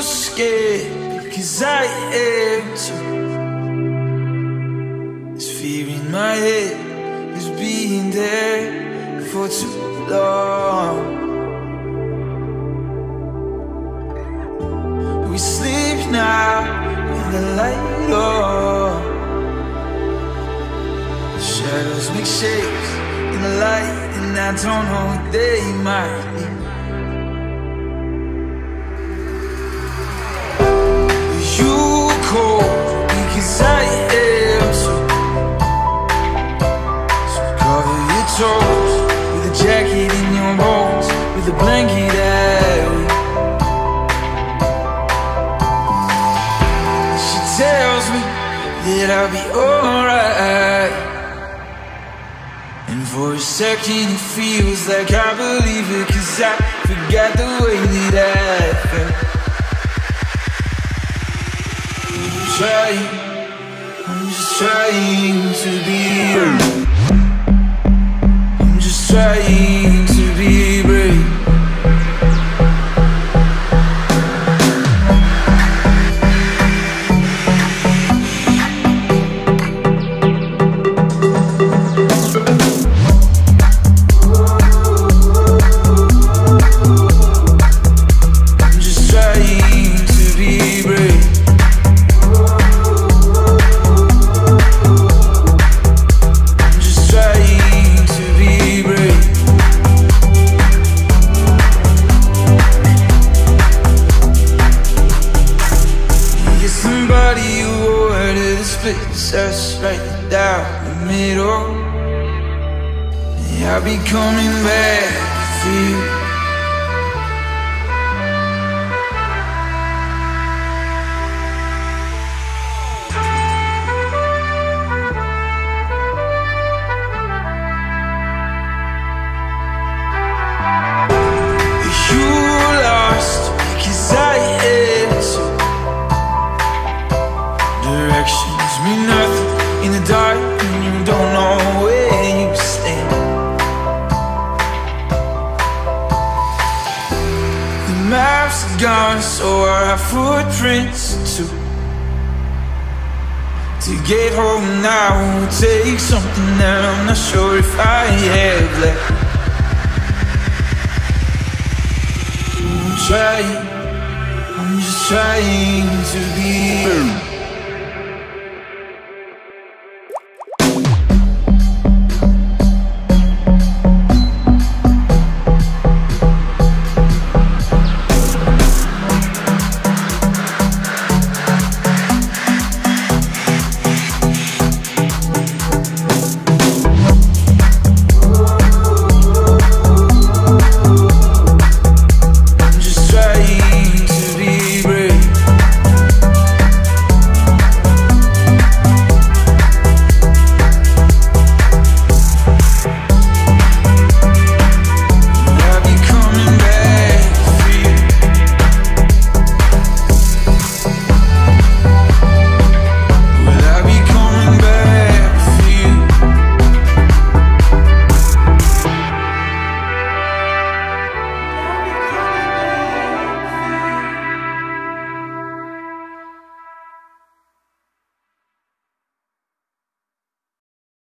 scared, because I am too. This fear in my head is being there for too long. We sleep now with the light low. Shadows make shapes in the light, and I don't know what they might be. You cold because I am too. So cover your toes with a jacket in your bones, with a blanket that we. She tells me that I'll be alright, and for a second it feels like I believe it, 'cause I forgot the way that I felt. I'm just trying to be. I'm just trying to be brave. Us right down the middle. Yeah, I'll be coming back for you. You lost because I am too. Directions mean nothing in the dark, and you don't know where you stand. The map's gone, so are our footprints too. To get home now will take something that I'm not sure if I have left. I'm just trying to be.